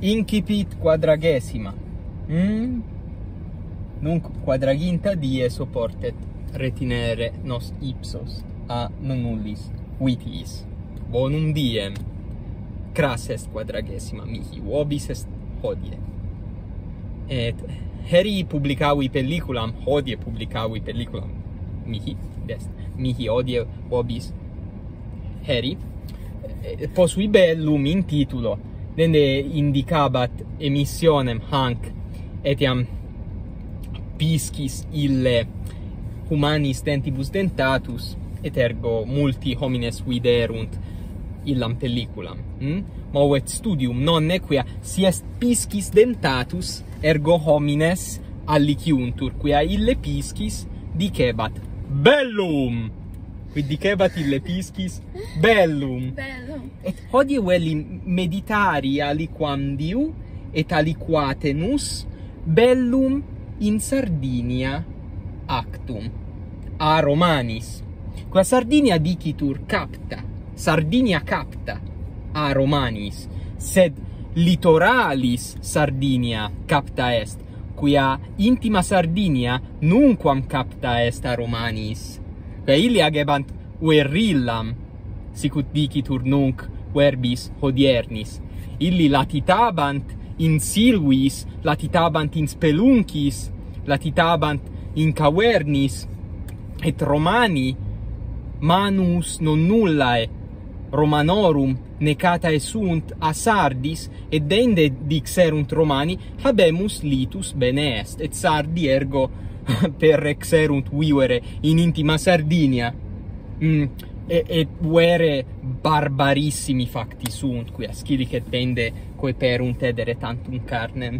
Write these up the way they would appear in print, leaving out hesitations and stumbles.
Incipit quadragesima. Nunc quadraginta die soportet retinere nos ipsos a nonnullis vitiis. Bonum diem. Cras est quadragesima mihi, vobis est hodie. Et heri publicavi pelliculam, hodie publicavi pelliculam mihi, est mihi hodie vobis heri. Posui bellum in titulo, dende indicabat emissionem hanc etiam piscis ille humanis dentibus dentatus, et ergo multi homines viderunt illam pelliculam. Movet studium nonne quia si est piscis dentatus, ergo homines alliciuntur, quia ille piscis dicebat bellum. Quid dicebat ille piscis bellum. Bellum. Et hodie veli meditari aliquam diu, et aliquatenus bellum in Sardinia actum a Romanis. Qua Sardinia dicitur capta, Sardinia capta a Romanis, sed litoralis Sardinia capta est, quia intima Sardinia nunquam capta est a Romanis. Quia illi agebant verrillam, sicut dicitur nunc verbis hodiernis. Illi latitabant in silvis, latitabant in speluncis, latitabant in cavernis, et Romani manus non nullae Romanorum necatae sunt a Sardis, et dende dixerunt Romani habemus litus bene est, et Sardi ergo perrexerunt vivere in intima Sardinia. Et vere barbarissimi facti sunt, quia scilicet dende coeperunt edere tantum carnem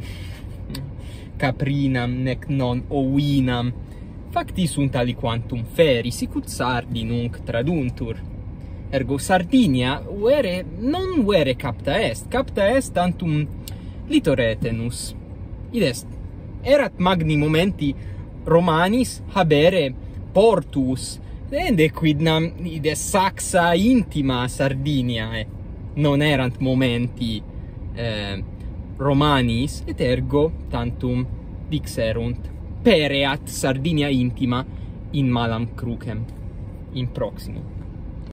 caprinam nec non ovinam. Facti sunt aliquantum feri, sicut Sardi nunc traduntur. Ergo Sardinia non vere capta est tantum litoretenus. Id est, erat magni momenti Romanis habere portus, ende quidnam ide saxa intima Sardiniae non erant momenti Romanis, et ergo tantum dixerunt pereat Sardinia intima in malam crucem in proximo.